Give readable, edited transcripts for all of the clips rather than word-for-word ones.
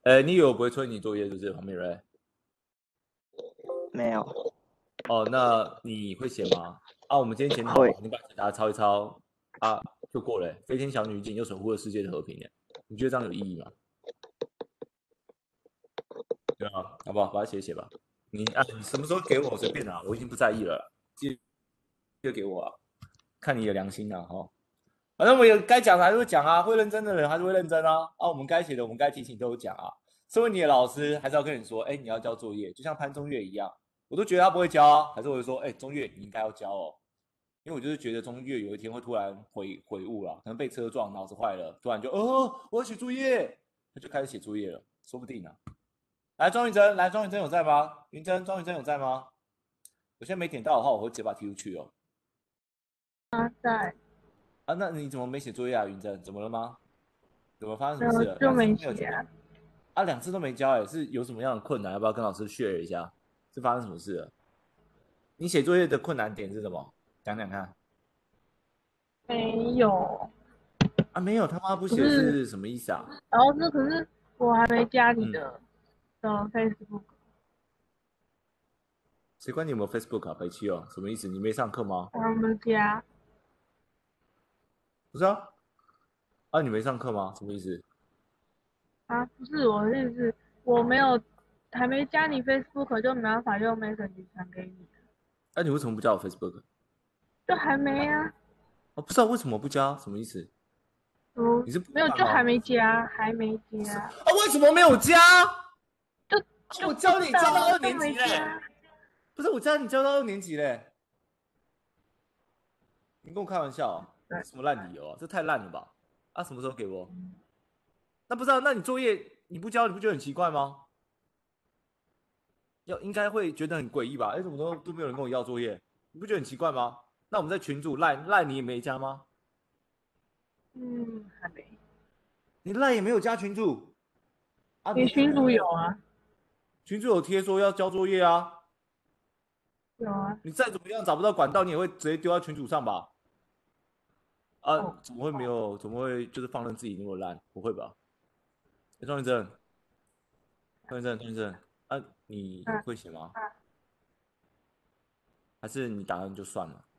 你以为我不会催你作业，是不是，黄美瑞？ 没有。 哦，那你会写吗？啊，我们今天检讨会。 嘛，你把检查抄一抄啊，就过了。飞天小女警又守护了世界的和平耶，你觉得这样有意义吗？对啊，好不好？把它写吧。你什么时候给我随便啊，我已经不在意了，记得给我啊，看你的良心啊，哈。反正我有该讲的还是会讲啊，会认真的人还是会认真啊。啊，我们该写的，我们该提醒都有讲啊。身为你的老师，还是要跟你说，哎，你要交作业，就像潘中岳一样，我都觉得他不会交啊，还是我会说，哎，中岳你应该要交哦，因为我就是觉得中岳有一天会突然悔悟了，可能被车撞，脑子坏了，突然就我要写作业，他就开始写作业了，说不定啊。来，庄云珍，庄云珍有在吗？庄云珍有在吗？我现在没点到的话，我会直接把他踢出去哦。 在啊，那你怎么没写作业啊，云珍？怎么了吗？怎么发生什么事了？ 就没写啊。 啊，两次都没交，是有什么样的困难？要不要跟老师 share 一下？是发生什么事了？你写作业的困难点是什么？讲讲看。 没有啊，没有，他妈不写是什么意思啊？ 然后可是我还没加你的Facebook。 谁管你有没有 Facebook 啊？北七哦，什么意思？你没上课吗？ 我们加。 不是啊，啊，你没上课吗？什么意思？ 啊，不是我的意思，我没有，还没加你 Facebook 就没办法用 Messenger 传给你。 啊，你为什么不加我 Facebook？ 就还没啊。 哦，不知道为什么不加，什么意思？你是没有，就还没加，还没加。 啊，为什么没有加？ 就我教你教到2年级嘞，不是我教你教到2年级嘞，你跟我开玩笑啊？什么烂理由啊？这太烂了吧？啊，什么时候给我？那不知道，那你作业你不交，你不觉得很奇怪吗？应该会觉得很诡异吧？哎，怎么都没有人跟我要作业，你不觉得很奇怪吗？那我们在群组赖你也没加吗？ 还没。 你赖也没有加群组啊？ 你群组有啊？ 群组有贴说要交作业啊？ 有啊。 你再怎么样找不到管道，你也会直接丢到群组上吧？啊，怎么会没有？怎么会就是放任自己那么烂？不会吧？庄云正，啊，你会写吗？还是你打算就算了？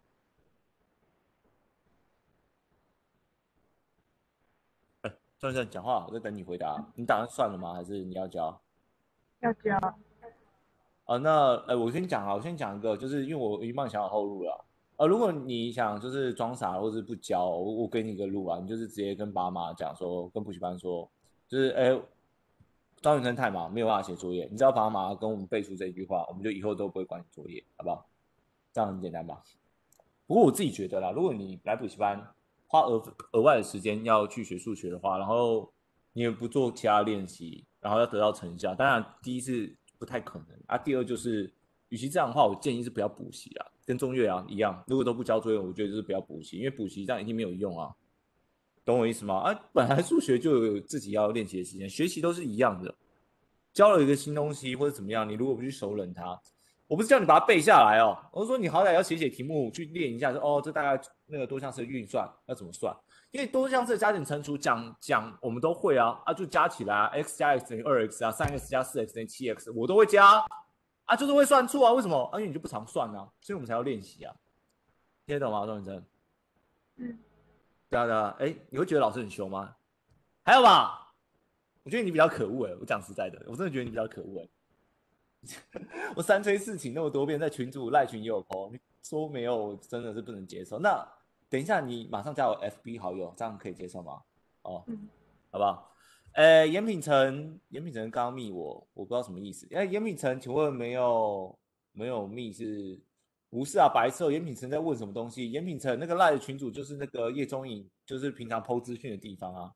哎，庄云正讲话，我在等你回答。你打算算了吗？还是你要交？ 要交。 啊，那我先讲啊，我先讲一个，就是因为我已经帮你想好后路了。如果你想就是装傻或是不交，我给你一个路啊，你就是直接跟爸妈讲说，跟补习班说，就是张云生太忙，没有办法写作业，你只要爸妈跟我们背出这一句话，我们就以后都不会管你作业，好不好？这样很简单吧？不过我自己觉得啦，如果你来补习班花额外的时间要去学数学的话，然后你也不做其他练习，然后要得到成效，当然第一是不太可能啊。第二就是，与其这样的话，我建议是不要补习啊，跟中越啊一样，如果都不交作业，我觉得就是不要补习，因为补习这样一定没有用啊，懂我意思吗？啊，本来数学就有自己要练习的时间，学习都是一样的，教了一个新东西或者怎么样，你如果不去熟稔它。我不是叫你把它背下来哦，我是说你好歹要写写题目去练一下，说哦，这大概那个多项式的运算要怎么算？因为多项式的加减乘除讲我们都会啊，就加起来啊 x 加 x 等于2x 啊，3x 加4x 等于7x，我都会加啊，就是会算错啊，为什么？因为你就不常算啊，所以我们才要练习啊，听得懂吗，庄先生？对啊，你会觉得老师很凶吗？还有吧，我觉得你比较可恶我讲实在的，我真的觉得你比较可恶我3催4请那么多遍，在群组赖群也有 po， 你说没有，真的是不能接受。那等一下你马上加我 FB 好友，这样可以接受吗？好不好？严品成刚刚密我不知道什么意思。严品成，请问没有密是？不是啊，白色。严品成在问什么东西？严品成那个赖的群组就是那个叶中影，就是平常 po 资讯的地方啊。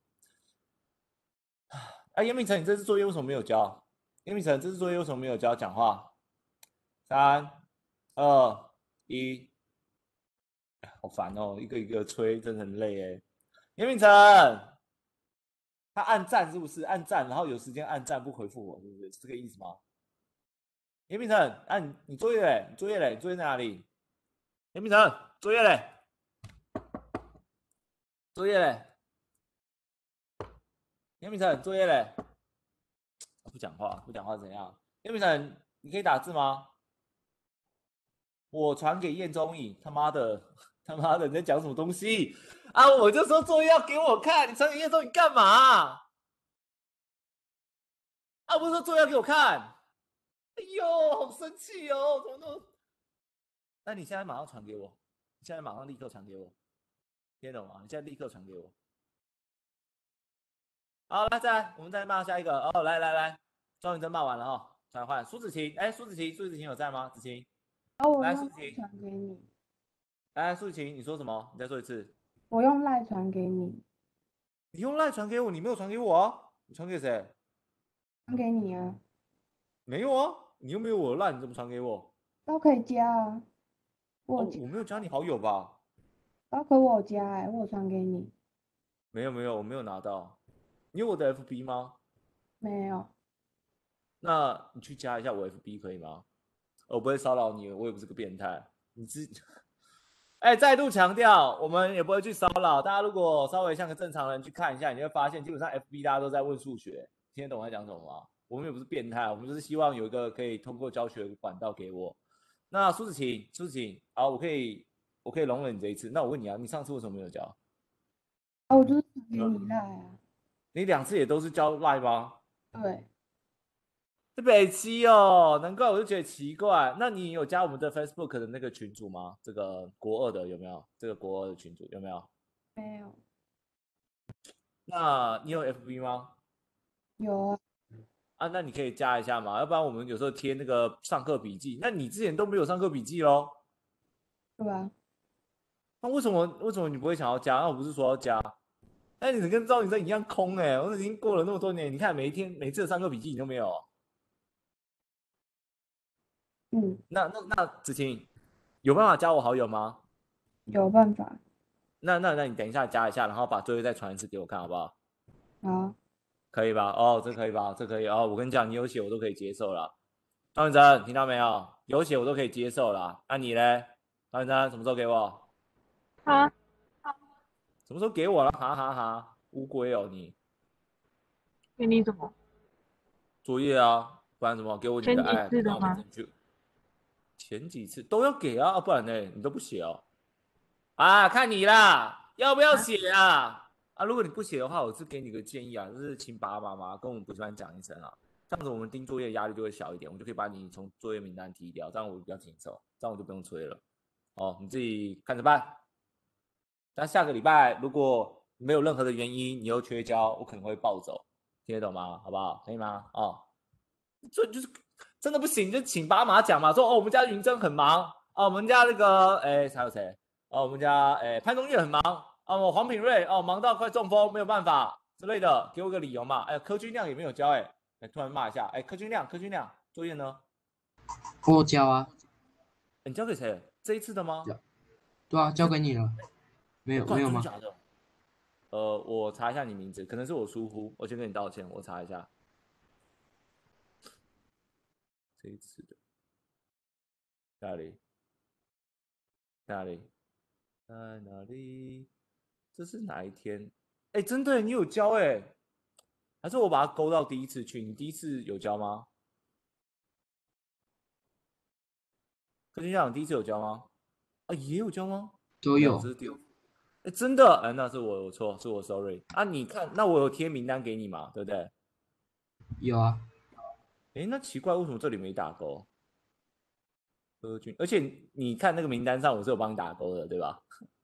严品成，你这次作业为什么没有交？严品成，这次作业为什么没有交？讲话。3、2、1，好烦哦，一个一个催，真的很累严品成，他按赞是不是？按赞，然后有时间按赞不回复我，是不是这个意思吗？严品成，你作业嘞？你作业在哪里？严品成，作业嘞？严品成，作业嘞？ 不讲话，不讲话怎样？叶明成，你可以打字吗？我传给叶中颖，他妈的，他妈的，你在讲什么东西啊？我就说作业要给我看，你传给叶中颖干嘛？啊，不是说作业要给我看？哎呦，好生气哦！怎么那么……那你现在马上传给我，你现在马上立刻传给我，听得懂吗？你现在立刻传给我。好，来，再来，我们再骂下一个哦。来，庄云真骂完了哈，传换苏子晴。哎，苏子晴有在吗？子晴， 然后我来， 用赖苏子晴， 传给你， 来，苏子晴，你说什么？你再说一次。 我用赖传给你， 你用赖传给我，你没有传给我啊？你传给谁？ 传给你啊， 没有啊，你又没有我的赖，你怎么传给我？ 都可以加啊， 哦， 我有加， 我没有加你好友吧？ 包可我有加我有传给你， 没有，我没有拿到。你有我的 FB 吗？ 没有， 那你去加一下我 FB 可以吗？我不会骚扰你，我也不是个变态。你哎，再度强调，我们也不会去骚扰大家。如果稍微像个正常人去看一下，你会发现，基本上 FB 大家都在问数学，听得懂我在讲什么吗？我们也不是变态，我们就是希望有一个可以通过教学管道给我。那苏子晴，好，我可以容忍你这一次。那我问你啊，你上次为什么没有交？ 啊，我就是传给你赖啊， 你2次也都是交 Line 吗？ 对， 这北七哦，难怪我就觉得奇怪。那你有加我们的 Facebook 的那个群组吗？这个国二的有没有？这个国二的群组有没有？ 没有， 那你有 FB 吗？ 有啊， 啊，那你可以加一下嘛，要不然我们有时候贴那个上课笔记，那你之前都没有上课笔记咯？ 对吧？ 那为什么你不会想要加？那我不是说要加，那你跟赵女生一样空哎、我已经过了那么多年，你看每次的上课笔记你都没有。 嗯， 那子晴有办法加我好友吗？ 有办法， 那你等一下加一下，然后把作业再传一次给我看好不好？ 好， 可以吧？哦，这可以吧？这可以哦。我跟你讲，你有写我都可以接受啦。张云哲，听到没有？有写我都可以接受啦。那你嘞？张云哲什么时候给我？ 好， 什么时候给我了？哈哈哈，乌龟哦你！ 给你什么？ 作业啊，不然什么？给我你的前几爱，让我们次的吗？ 进去。前几次都要给啊，不然呢？你都不写哦。啊，看你啦，要不要写啊？啊，如果你不写的话，我是给你个建议啊，就是请爸爸妈妈跟我们补习班讲一声啊，这样子我们盯作业压力就会小一点，我就可以把你从作业名单踢掉，这样我比较紧凑，这样我就不用催了。哦，你自己看着办。但下个礼拜如果没有任何的原因，你又缺交，我可能会暴走，听得懂吗？好不好？可以吗？哦，这就是真的不行，就请爸妈讲嘛，说哦，我们家云珍很忙啊，我们家那个还有谁？哦，我们家潘东岳很忙哦，黄品瑞哦忙到快中风，没有办法之类的，给我个理由嘛。柯君亮也没有交突然骂一下，柯君亮作业呢？ 我有交啊， 你交给谁？这一次的吗？ 对啊，交给你了，没有吗？ 假的？我查一下你名字，可能是我疏忽，我先跟你道歉，我查一下。这一次的哪里？哪里？在哪里？这是哪一天？真的，你有交还是我把它勾到第一次去？你第一次有交吗？柯军校长第一次有交吗？啊，也有交吗？ 都有。 这是第二。真的，那是我错，是我 sorry 啊。你看，那我有贴名单给你嘛，对不对？ 有啊。 那奇怪，为什么这里没打勾？柯军，而且你看那个名单上，我是有帮你打勾的，对吧？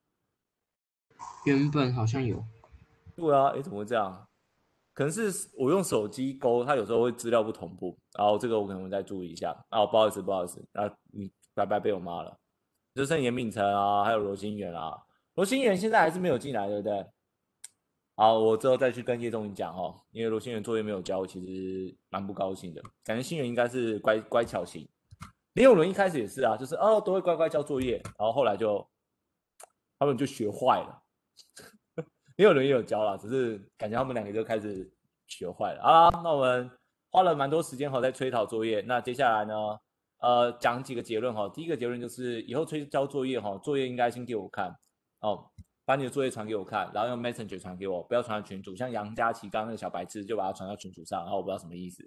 原本好像有。 对啊，怎么会这样？可能是我用手机勾，它有时候会资料不同步，然后这个我可能会再注意一下。啊，不好意思，然后你白白被我骂了。就剩严秉成啊，还有罗新元啊，罗新元现在还是没有进来，对不对？好，我之后再去跟叶仲宇讲哦，因为罗新元作业没有交，我其实蛮不高兴的，感觉新元应该是乖巧型。林永伦一开始也是啊，就是都会乖乖交作业，然后后来他们就学坏了。林永伦也有交啦，只是感觉他们2个就开始学坏了啊。那我们花了蛮多时间在催讨作业，那接下来呢，讲几个结论第一个结论就是以后催交作业作业应该先给我看哦，把你的作业传给我看，然后用 Messenger 传给我，不要传到群组。像杨佳琪刚刚那个小白痴就把它传到群组上，然后我不知道什么意思。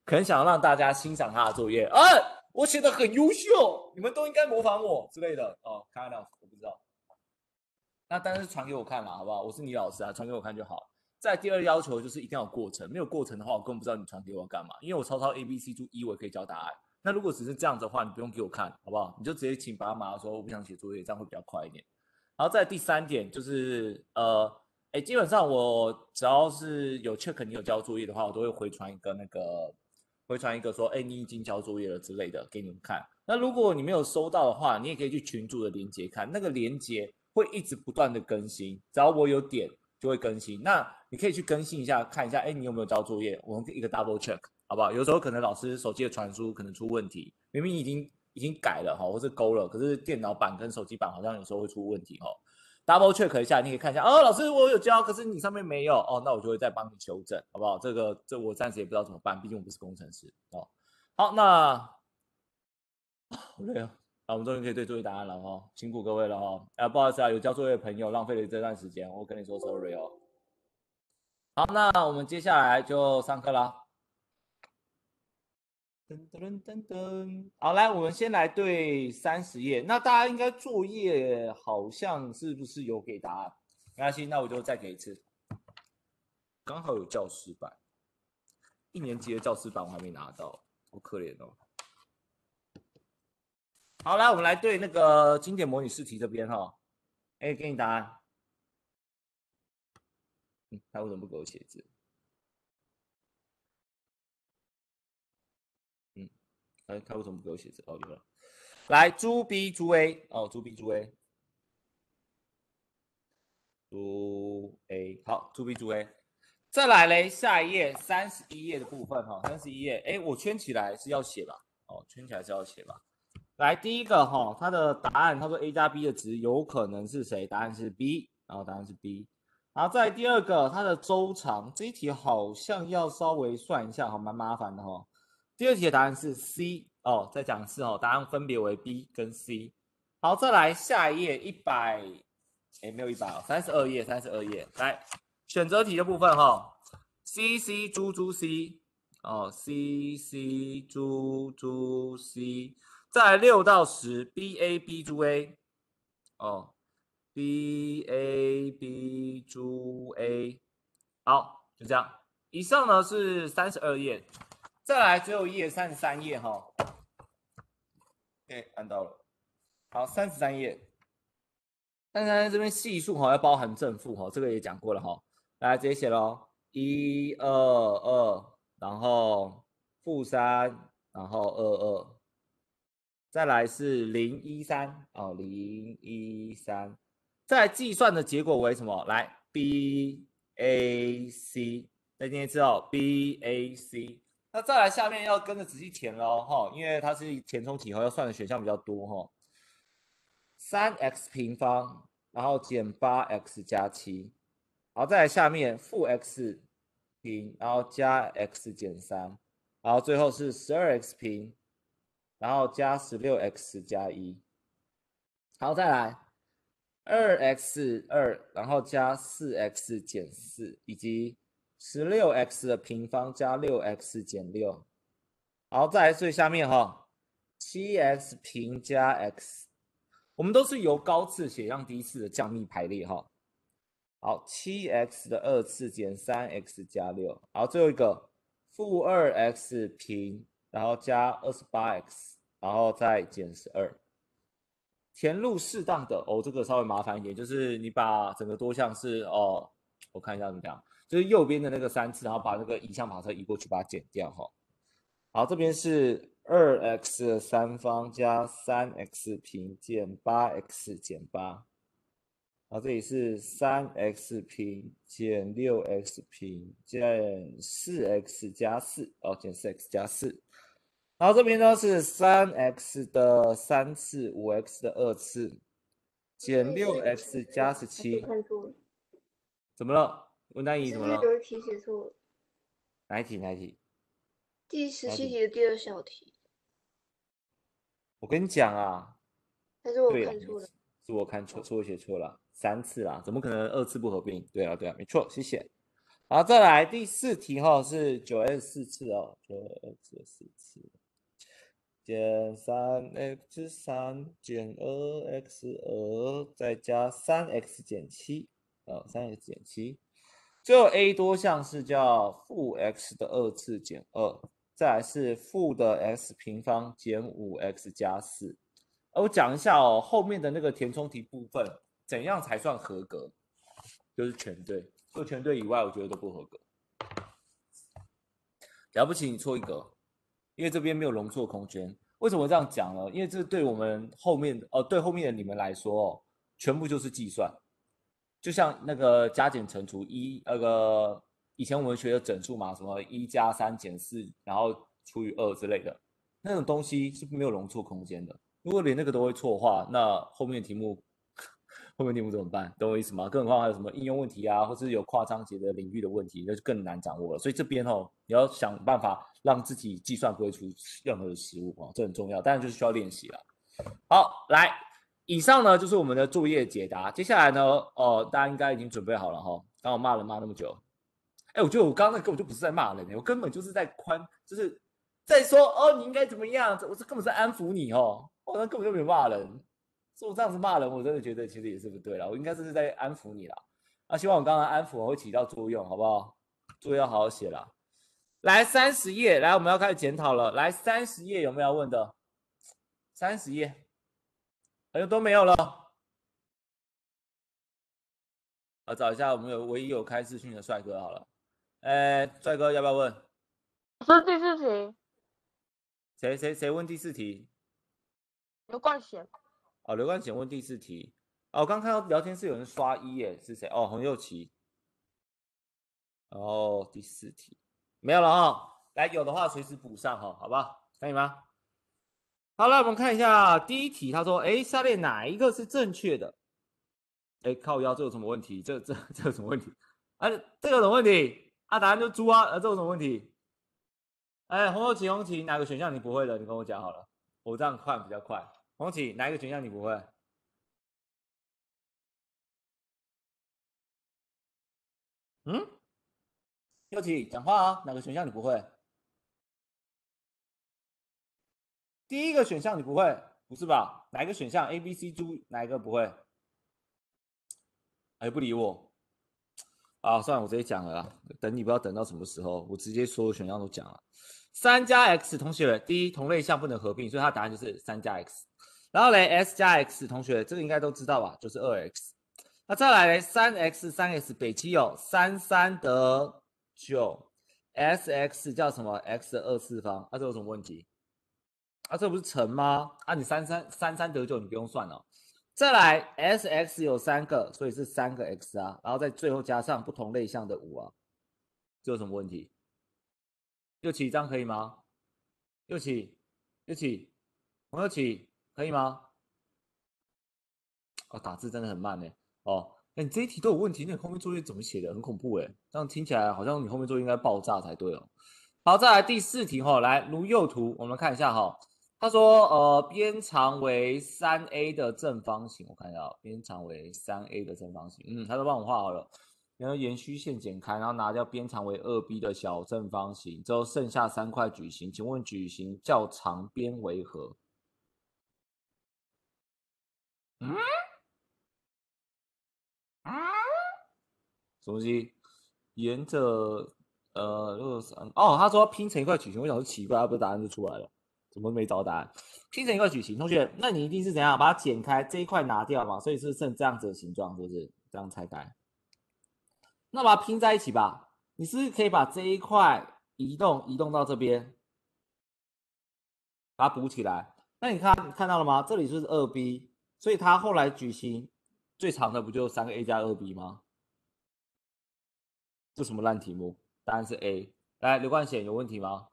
可能想要让大家欣赏他的作业，我写的很优秀，你们都应该模仿我之类的哦。看到我不知道，那但是传给我看啦，好不好？我是你老师啊，传给我看就好。再第二要求就是一定要有过程，没有过程的话，我根本不知道你传给我干嘛，因为我抄 ABC 注一，我也可以交答案。那如果只是这样子的话，你不用给我看，好不好？你就直接请爸妈说我不想写作业，这样会比较快一点。然后再第三点就是基本上我只要是有 check 你有交作业的话，我都会回传一个说，你已经交作业了之类的给你们看。那如果你没有收到的话，你也可以去群组的连结看，那个连结会一直不断的更新，只要我有点就会更新。那你可以去更新一下，看一下，你有没有交作业？我们一个 double check， 好不好？有时候可能老师手机的传输可能出问题，明明已经改了或是勾了，可是电脑版跟手机版好像有时候会出问题double check 一下，你可以看一下老师我有交，可是你上面没有那我就会再帮你修正，好不好？这我暂时也不知道怎么办，毕竟我不是工程师好，那好累我们终于可以对作业答案了辛苦各位了不好意思有交作业的朋友浪费了这段时间，我跟你说 sorry 好，那我们接下来就上课啦。噔噔噔噔，好，来，我们先来对30页。那大家应该作业好像是不是有给答案？没关系，那我就再给一次。刚好有教师版，1年级的教师版我还没拿到，好可怜好，来，我们来对那个经典模拟试题这边给你答案。他为什么不给我写字？他为什么不给我写字？有了。来，猪 B 猪 A 猪 B 猪 A， 猪 A 好，猪 B 猪 A。再来嘞，下一页31页的部分31页，我圈起来是要写吧？圈起来是要写吧？来，第一个它的答案，他说 A 加 B 的值有可能是谁？答案是 B， 然后答案是 B。然后再第二个，它的周长这一题好像要稍微算一下，蛮麻烦的第二题的答案是 C 再讲一次答案分别为 B 跟 C。好，再来下一页100，没有10032页，来选择题的部分C C 猪猪 C C C 猪猪 C。再来6到10 B A B 猪 A B A B 猪 A。 好，就这样。以上呢是32页，再来最后一页33页按到了。好，33页，33页这边系数要包含正负这个也讲过了来直接写咯，1 2 2，然后-3，然后22。再来是0 1 3 0 1 3。再来计算的结果为什么？来 B A C， 再念一次B A C。那再来下面要跟着仔细填咯因为它是填充题要算的选项比较多3x 平方，然后减 8x 加7，然后再来下面负 x 平，然后加 x 减3，然后最后是12x 平，然后加16x 加1。好，再来 2x2， 然后加 4x 减4，以及16x 的平方加 6x 减6。好，再来最下面7x 平加 x， 我们都是由高次写让低次的降幂排列好， 7x 的2次减 3x 加6。好，最后一个负 2x 平，然后加 28x， 然后再减12。填入适当的这个稍微麻烦一点，就是你把整个多项式我看一下怎么讲，就是右边的那个3次，然后把那个移项法则移过去，把它减掉好，这边是 2x 的3方加 3x 平减 8x 减8。好，这里是 3x 平减 6x 平减 4x 加4减 4x 加4。然后这边呢是 3x 的3次 5x 的2次减 6x 加17。 看错了， 怎么了？文丹怡怎么了？ 有一题写错了， 哪一题？ 第17题的第二小题。 我跟你讲啊， 还是我看错了？ 是我看错，是我写错了3次啦，怎么可能2次不合并？对啊，没错，谢谢。 好，再来第4题哈，是9x4次哦，9x4次减3x3减2x2再加3x减7，3x减7，最后 a 多项是叫负 x 的2次减2，再来是负的 x 平方减 5x 加4。我讲一下哦，后面的那个填充题部分，怎样才算合格？就是全对，除了全对以外，我觉得都不合格。了不起，你错一格，因为这边没有容错空间。为什么这样讲呢？因为这对我们后面对后面的你们来说哦，全部就是计算，就像那个加减乘除以前我们学的整数嘛，什么1加3减4，然后除以2之类的，那种东西是没有容错空间的。如果连那个都会错的话，那后面题目怎么办？懂我意思吗？更何况还有什么应用问题啊，或是有跨章节的领域的问题，那就更难掌握了。所以这边你要想办法让自己计算不会出任何的失误这很重要。当然就是需要练习了。好，来，以上呢就是我们的作业解答。接下来呢，大家应该已经准备好了哈。刚我骂人骂那么久，我觉得我刚刚那根本就不是在骂人，我根本就是在就是在说你应该怎么样，我这根本是安抚你我那根本就没有骂人。所以我这样子骂人，我真的觉得其实也是不对了。我应该是在安抚你啦。希望我刚刚安抚会起到作用，好不好？作业要好好写啦。来30页，来我们要开始检讨了。来30页有没有要问的？30页，都没有了。找一下我们唯一有开视讯的帅哥好了。帅哥要不要问？ 是第4题。 谁问第4题？ 刘冠贤。 刘冠贤问第4题。我刚看到聊天室有人刷1耶，是谁？洪佑琪。第4题没有了来，有的话随时补上好不好？可以吗？好了，我们看一下第1题，他说，下列哪一个是正确的？靠腰，这有什么问题？这有什么问题？这个有什么问题？答案就猪啊！这有什么问题？红旗，哪个选项你不会的？你跟我讲好了，我这样看比较快。红旗，哪一个选项你不会？佑琪，讲话啊！哪个选项你不会？第一个选项你不会，不是吧？哪一个选项 A、B、C、猪哪一个不会？不理我。算了，我直接讲了啦。等你不知道等到什么时候，我直接所有选项都讲了。3加 x 同学，第一同类项不能合并，所以它答案就是3加 x。然后嘞 ，s 加 x 同学，这个应该都知道吧？就是 2x。那再来嘞 ，3x 北七有33得9，sx 叫什么 x 的2次方？这有什么问题？这不是乘吗？你33得9，你不用算了。再来 ，sx 有3个，所以是3个 x 然后在最后加上不同类项的5这有什么问题？右起这样可以吗？右起，洪右起可以吗？打字真的很慢你这一题都有问题，那你后面作业怎么写的？很恐怖这样听起来好像你后面作业应该爆炸才对好，再来第4题来如右图，我们看一下他说边长为3a 的正方形，我看一下边长为3a 的正方形，他都帮我画好了。然后沿虚线剪开，然后拿掉边长为2b 的小正方形，之后剩下3块矩形，请问矩形较长边为何？什么东西？沿着63他说拼成一块矩形，我想说奇怪，不是答案就出来了，怎么没找答案？拼成一块矩形，同学，那你一定是怎样把它剪开，这一块拿掉嘛，所以是剩这样子的形状，是不是？这样拆开，那把它拼在一起吧。你是不是可以把这一块移动到这边，把它补起来？那你看到了吗？这里就是 2b， 所以它后来矩形最长的不就3个 a 加 2b 吗？这什么烂题目？答案是 A。来，刘冠显有问题吗？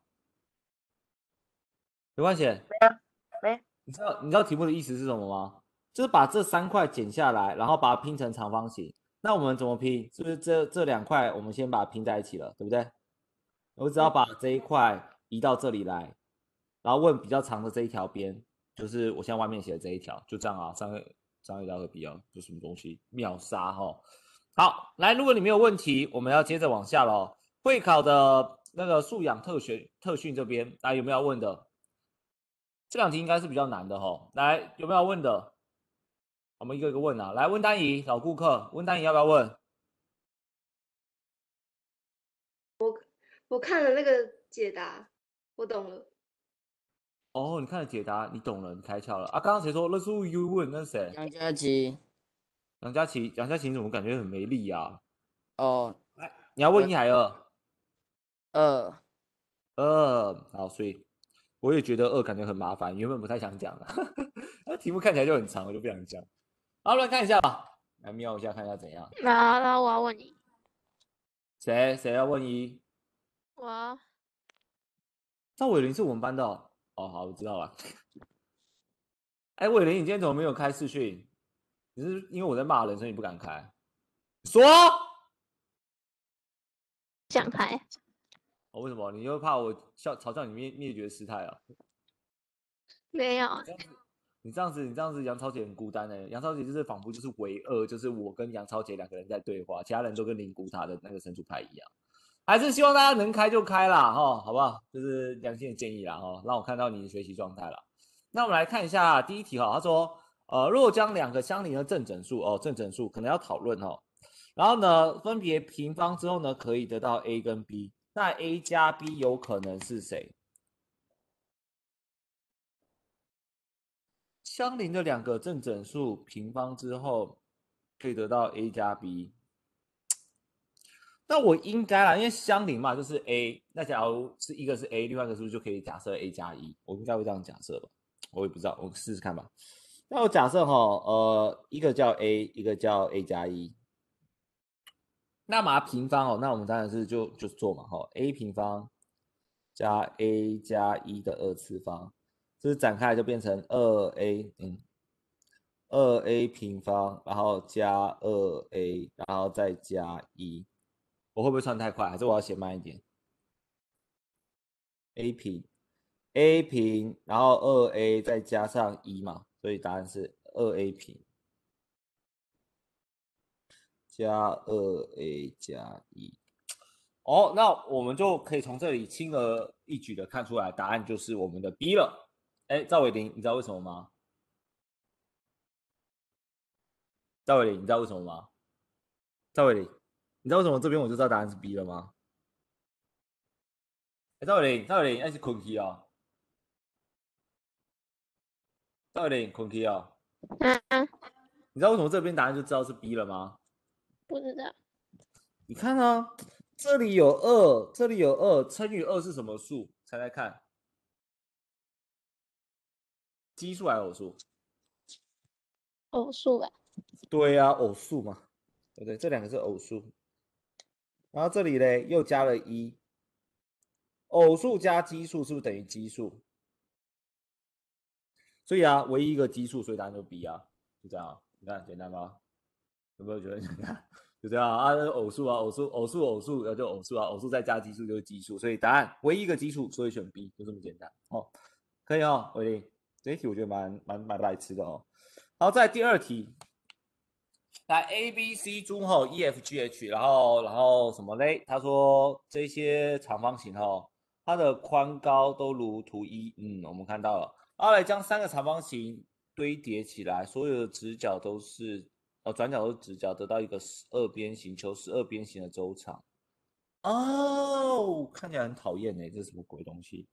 刘冠显， 没。 你知道题目的意思是什么吗？就是把这3块剪下来，然后把它拼成长方形。那我们怎么拼？是不是这2块我们先把它拼在一起了，对不对？我只要把这一块移到这里来，然后问比较长的这一条边，就是我现在外面写的这一条，就这样3个 a 加2b就什么东西秒杀好，来，如果你没有问题，我们要接着往下喽。会考的那个素养特训这边，来有没有要问的？这两题应该是比较难的吼。来，有没有要问的？我们一个一个问啊。来，温丹怡，老顾客，温丹怡要不要问？ 我看了那个解答，我懂了。 哦，你看了解答，你懂了，你开窍了啊！刚刚谁说那是 you 问？那是谁？ 杨佳琪。 杨佳琪，杨佳琪怎么感觉很没力啊？ 哦， 来，你要问一还二？好，所以我也觉得二感觉很麻烦，原本不太想讲的，那题目看起来就很长，我就不想讲。好，来看一下吧，来瞄一下，看一下怎样。 那我要问你， 谁要问一？ 我赵伟林是我们班的哦。哦，好，我知道了。哎，伟林，你今天怎么没有开视讯？你是因为我在骂人，所以你不敢开？说。 想开。 哦，为什么？你又怕我嘲笑你灭绝师太啊？ 没有。 你这样子，杨超姐很孤单杨超姐就是仿佛就是唯二，就是我跟杨超姐两个人在对话，其他人都跟灵骨塔的那个神主牌一样。还是希望大家能开就开啦，好不好？就是良心的建议啦，让我看到你的学习状态啦。那我们来看一下第一题他说，若将两个相邻的正整数正整数可能要讨论然后呢，分别平方之后呢，可以得到 a 跟 b， 那 a 加 b 有可能是谁？相邻的两个正整数平方之后可以得到 a 加 b。那我应该啦，因为相邻嘛，就是 a。那假如是一个是 a， 另外一个是不是就可以假设 a 加1？我应该会这样假设吧？我也不知道，我试试看吧。那我假设一个叫 a， 一个叫 a 加1。那把它平方那我们当然是就做嘛，a 平方加 a 加1的二次方，这是展开来就变成2a 平方，然后加2a， 然后再加1。我会不会算太快？还是我要写慢一点 ？a 平，然后2a 再加上1嘛，所以答案是2a 平加2a 加1。那我们就可以从这里轻而易举的看出来，答案就是我们的 B 了。赵伟林，你知道为什么吗？赵伟林，你知道为什么吗？赵伟林。你知道为什么这边我就知道答案是 B 了吗？赵伟林，那是困去哦。赵伟林，困去哦。你知道为什么这边答案就知道是 B 了吗？ 不知道。 你看啊，这里有2，这里有2，乘以2是什么数？猜猜看。奇数还是偶数？ 偶数吧。 对啊，偶数嘛，对不对？这两个是偶数。然后这里呢又加了1，偶数加奇数是不是等于奇数？所以啊，唯一一个奇数，所以答案就 B 啊，就这样啊。你看简单吧？有没有觉得简单？就这样啊，偶数啊，偶数，就偶数啊，偶数再加奇数就是奇数，所以答案唯一一个奇数，所以选 B， 就这么简单可以伟林，这一题我觉得蛮白痴的好，再来第二题。来 A B C 中E F G H， 然后什么嘞？他说这些长方形它的宽高都如图一，我们看到了。然后来将3个长方形堆叠起来，所有的直角都是转角都是直角，得到一个12边形，求12边形的周长。看起来很讨厌这是什么鬼东西？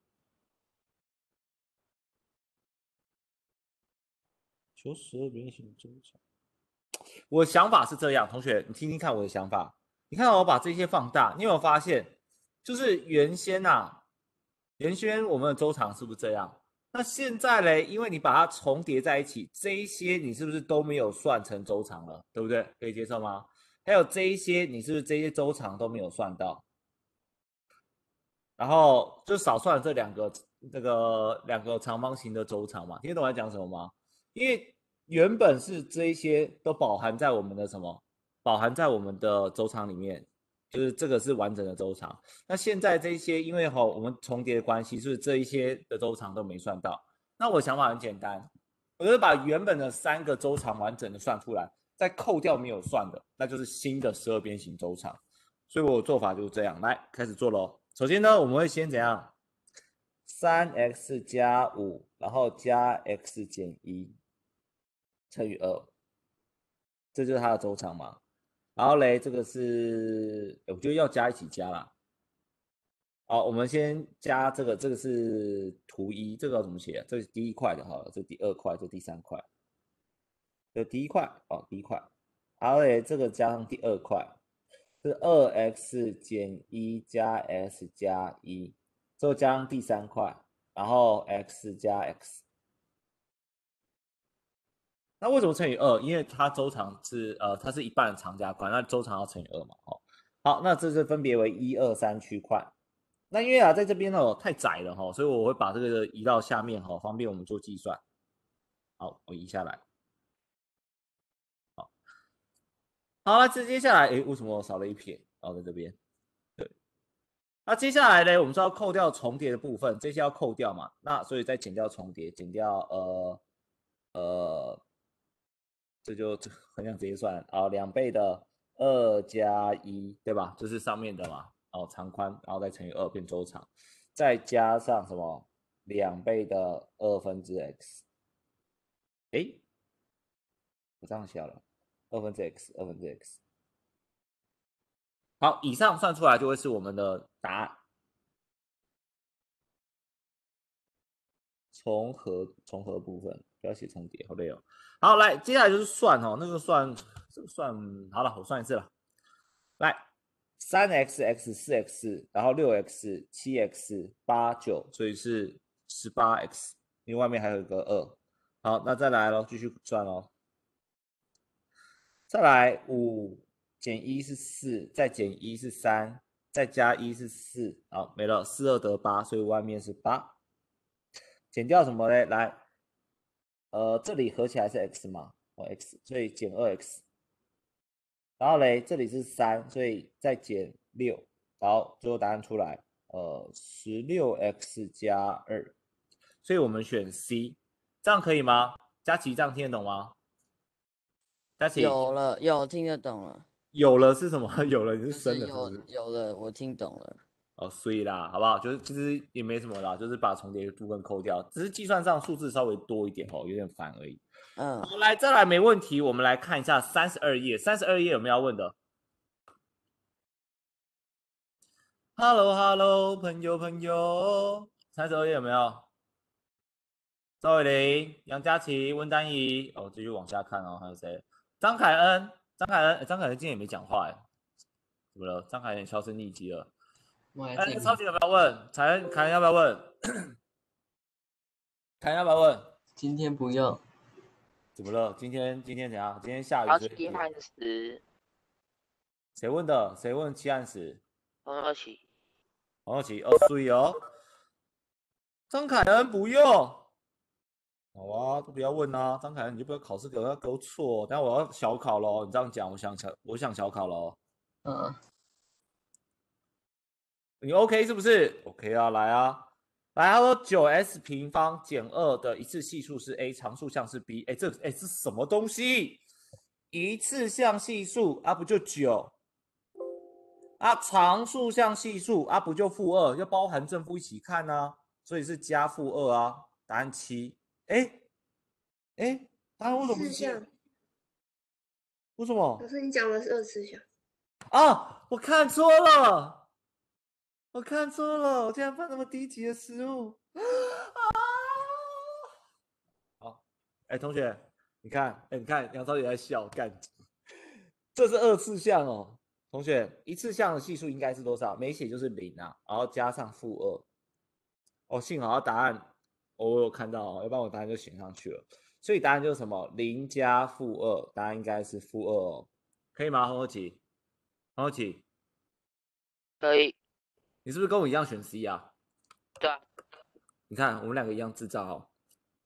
求12边形的周长。我的想法是这样，同学，你听听看我的想法。你看我把这些放大，你有没有发现，就是原先我们的周长是不是这样？那现在嘞，因为你把它重叠在一起，这一些你是不是都没有算成周长了？对不对？可以接受吗？还有这一些，你是不是这些周长都没有算到？然后就少算了这两个长方形的周长嘛？听得懂我在讲什么吗？因为原本是这一些都饱含在我们的饱含在我们的周长里面，就是这个是完整的周长。那现在这一些，因为我们重叠的关系，是不是这一些的周长都没算到？那我想法很简单，我就是把原本的3个周长完整的算出来， 再扣掉没有算的，那就是新的12边形周长。所以我的做法就是这样，来开始做咯。首先呢，我们会先怎样？3x 加5，然后加 x 减1乘以2，这就是它的周长嘛。然后嘞，这个是，我觉得要加一起加啦。好，我们先加这个，这个是图1，这个要怎么写啊？这是第1块的哈，这第2块，这第3块，这第1块哦，第1块。然后嘞，这个加上第2块是2x 减1加 s 加1，之后加上第3块，然后 x 加 x。那为什么乘以2？因为它周长是它是一半的长加块，那周长要乘以2嘛。哦，好，那这是分别为1、2、3区块。那因为啊，在这边哦太窄了哈，所以我会把这个移到下面哈，方便我们做计算。好，我移下来。好，好，那接下来，为什么我少了一撇？在这边。对，那接下来呢，我们是要扣掉重叠的部分，这些要扣掉嘛？那所以再减掉重叠，减掉这就很想直接算啊，2倍的2加1，对吧？这是上面的嘛。长宽，然后再乘以2变周长，再加上什么2倍的2分之 x， 我这样写了，2分之 x， 2分之 x。好，以上算出来就会是我们的答案。重合部分，不要写重叠，好累哦。好，来，接下来就是算哦，那个算，这个算好了，我算一次了。来。3x、4x， 然后6x、7x、8、9，所以是18x， 因为外面还有一个2。好，那再来咯，继续算咯。再来5减1是4，再减1是3，再加1是4，好，没了，4、2得8，所以外面是8。减掉什么呢？来，这里合起来是 x 嘛，x， 所以减2x。然后嘞，这里是3，所以再减6，好，最后答案出来，16x 加2，所以我们选 C， 这样可以吗？佳琪，这样听得懂吗？佳琪， 有听得懂了。 有了是什么？有了你是就是生的是不是？ 有了，我听懂了。 所以啦，好不好？就是其实也没什么啦，就是把重叠的部分扣掉，只是计算上数字稍微多一点有点烦而已。好，来，再来，没问题。我们来看一下32页，32页有没有要问的 ？Hello， 朋友，32页有没有？赵伟玲、杨佳琪、温丹怡，继续往下看哦，还有谁？张凯恩，张凯恩今天也没讲话怎么了？张凯恩销声匿迹了。超级要不要问？凯恩要不要问？凯恩要不要问？ 今天不用。 怎么了？今天怎样？今天下雨。 超级汉时。 谁问的？谁问7汉时？ 黄若琪。 注意哦。张凯恩不用。好啊，都不要问啊。张凯恩，你就不要考试给我错，等下我要小考咯。你这样讲，我想小考咯。你 OK 是不是 ？OK 啊，来啊。来，他说9s 平方减2的一次系数是 a， 常数项是 b。这是什么东西？一次项系数啊，不就9啊？常数项系数啊，不就-2，要包含正负一起看啊，所以是加-2啊。答案7。答案为什么是7？为什么？ 老师，你讲的是2次项。 我看错了。我竟然犯那么低级的失误好，同学，你看，杨超也在笑，干，这是2次项哦。同学，一次项的系数应该是多少？没写就是0啊，然后加上-2。幸好答案我有看到要不然我答案就选上去了。所以答案就是什么？0加-2，答案应该是-2哦，可以吗？黄后奇， 可以。 你是不是跟我一样选 C 啊？ 对啊。 你看我们2个一样智障哦。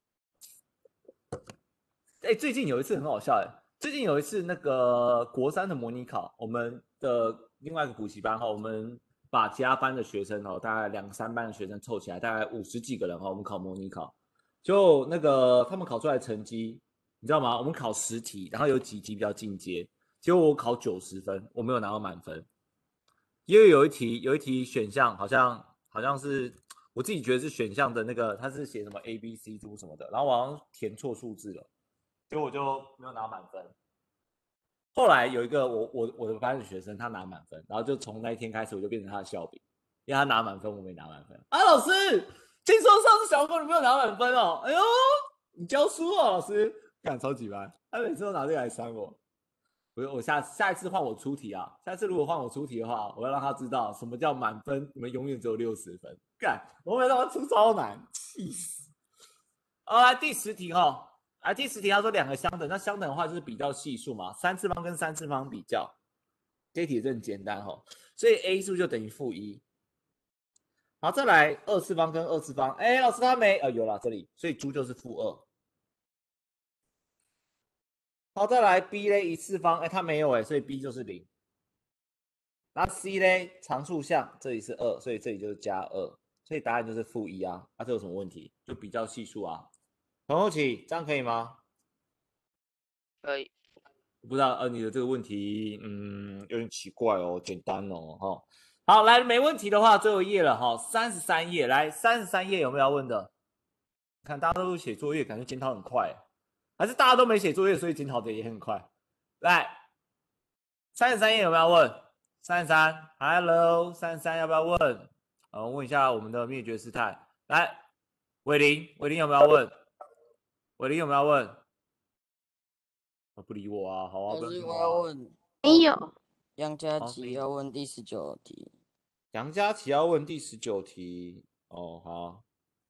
最近有一次很好笑最近有一次那个国3的模拟考，我们的另外一个补习班我们把其他班的学生大概2、3班的学生凑起来，大概50几个人我们考模拟考，就那个他们考出来的成绩你知道吗？我们考10题，然后有几题比较进阶，结果我考90分，我没有拿到满分。因为有一题选项好像是我自己觉得是选项的那个，它是写什么 A B C 猪什么的，然后我好像填错数字了，结果我就没有拿满分。后来有一个我的班的学生，他拿满分，然后就从那一天开始，我就变成他的笑柄，因为他拿满分，我没拿满分。啊，老师，听说上次小狗你没有拿满分哦，哎呦，你教书哦，老师，干超级班，他每次都拿这个来删我。我下一次换我出题啊！下次如果换我出题的话，我要让他知道什么叫满分，你们永远只有60分。干，我会让他出超难，气死！来第10题哈，第10题他说2个相等，那相等的话就是比较系数嘛，3次方跟3次方比较，这题真简单哈，所以 a 数就等于-1。好，再来2次方跟2次方，老师他没有啦，这里，所以猪就是-2。好，再来 b 嘞，1次方，它没有所以 b 就是0。那 c 嘞，常数项，这里是2，所以这里就是加2，所以答案就是-1啊。这有什么问题？就比较系数啊。彭后起，这样可以吗？ 可以。 不知道你的这个问题，有点奇怪哦，简单哦，好，来，没问题的话，最后一页了哈，33页，来33页有没有要问的？看大家都写作业，感觉检讨很快。还是大家都没写作业，所以检讨的也很快。来，33页有没有要问？33 要不要问？问一下我们的灭绝师太。来，伟林有没有要问？伟林有没有要问？不理我啊，好啊， 老师，我要问， 没有。 杨佳琪要问第19题。 杨佳琪要问第19题。好。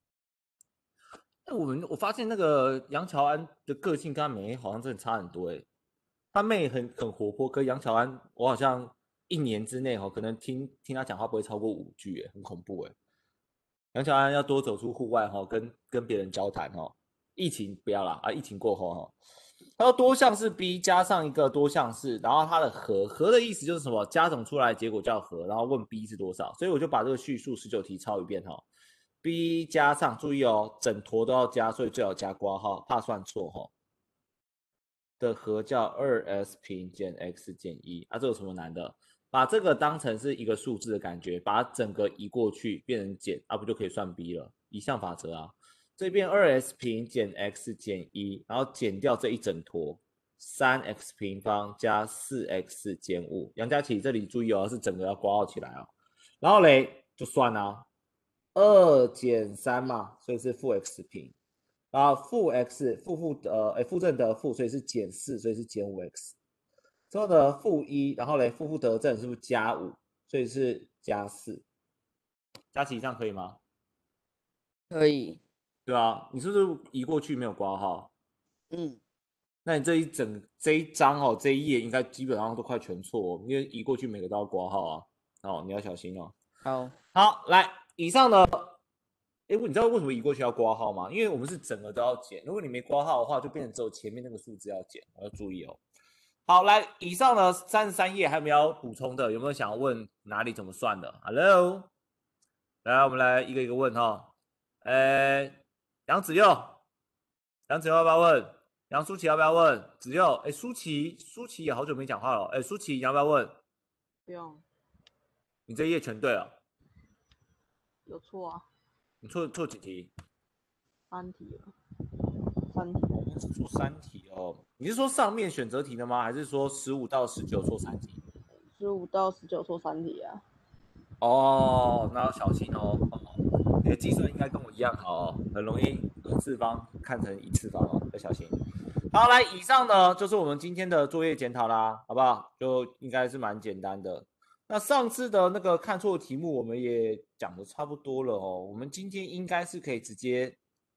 我发现那个杨乔安的个性跟他妹好像真的差很多他妹很活泼，可杨乔安我好像1年之内可能听他讲话不会超过5句很恐怖杨乔安要多走出户外跟别人交谈疫情不要啦疫情过后他说多项式 B 加上一个多项式，然后它的和的意思就是什么？加总出来结果叫和，然后问 B 是多少，所以我就把这个叙述19题抄一遍B 加上，注意整坨都要加，所以最好加括号，怕算错的和叫2s 平减 x 减1这有什么难的？把这个当成是一个数字的感觉，把整个移过去变成减不就可以算 B 了？移项法则啊，这边 2s 平减 x 减1，然后减掉这一整坨 3x 平方加 4x 减5。杨佳琪这里注意是整个要括号起来然后嘞就算2减3嘛，所以是-x 平，然后-x 负正得负，所以是减4，所以是减5x。之后呢-1，然后嘞负得正是不是加5，所以是加4。佳琪这样可以吗？ 可以。 对啊，你是不是移过去没有括号？那你这一章这一页应该基本上都快全错因为移过去每个都要括号你要小心好，来，以上呢，你知道为什么移过去要括号吗？因为我们是整个都要减，如果你没括号的话，就变成只有前面那个数字要减，要注意好，来，以上呢33页还有没有要补充的？有没有想要问哪里怎么算的 ？Hello， 来，我们来一个一个问杨子佑要不要问？杨舒淇要不要问？子佑，舒淇也好久没讲话了，舒淇你要不要问？ 不用。 你这一页全对了。 有错啊？ 你错几题 ？3题了，3题。 我们只错3题你是说上面选择题的吗？还是说15到19错3题 ？15到19错3题啊。 那要小心你的计算应该跟我一样好很容易2次方看成1次方要小心。好，来，以上呢就是我们今天的作业检讨啦，好不好？就应该是蛮简单的。那上次的那个看错的题目我们也讲的差不多了我们今天应该是可以直接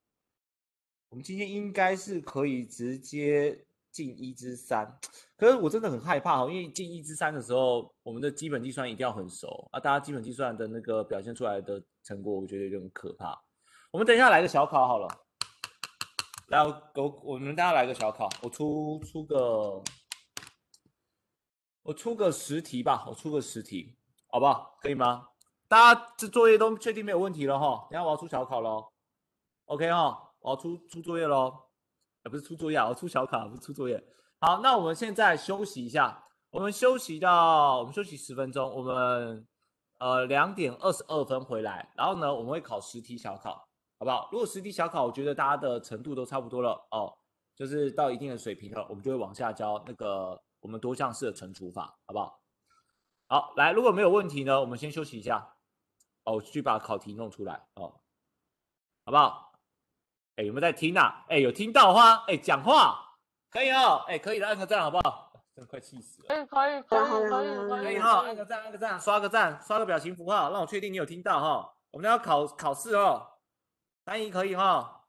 进1/3，可是我真的很害怕因为进1/3的时候，我们的基本计算一定要很熟大家基本计算的那个表现出来的成果，我觉得有点可怕。我们等一下来个小考好了，来，我们大家来个小考，我出个10题吧，我出个10题，好不好？可以吗？大家这作业都确定没有问题了等一下我要出小考咯 OK 我要出作业咯不是出作业啊，我出小卡，不是出作业。好，那我们现在休息一下，我们休息10分钟，我们2点22分回来，然后呢，我们会考10题小考，好不好？如果10题小考，我觉得大家的程度都差不多了哦，就是到一定的水平了，我们就会往下教那个我们多项式的乘除法，好不好？好，来，如果没有问题呢，我们先休息一下，哦，我去把考题弄出来哦，好不好？哎，有没有在听啊？哎，有听到的话，哎，讲话可以哦，哎，可以的，按个赞好不好？真的快气死了。 可以， 可以哈，按个赞，刷个赞，刷个表情符号，让我确定你有听到哈。我们要考试哦，单一可以哈。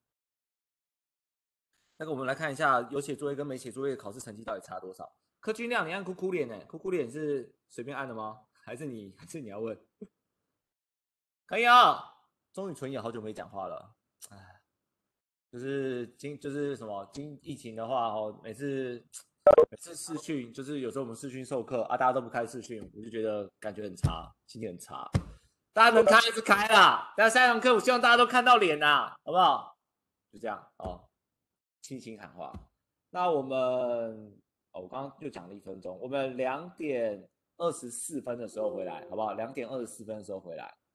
那个我们来看一下有写作业跟没写作业考试成绩到底差多少。柯君亮，你按哭哭脸呢？哭哭脸是随便按的吗？还是你要问？可以啊。钟宇纯也好久没讲话了，哎，就是什么疫情的话哦，每次视讯，就是有时候我们视讯授课啊，大家都不开视讯，我就觉得感觉很差，心情很差。大家能开还是开啦，但下一堂课我希望大家都看到脸啦，好不好？就这样哦，轻轻喊话。那我们我刚刚又讲了1分钟，我们2点24分的时候回来，好不好？2点24分的时候回来。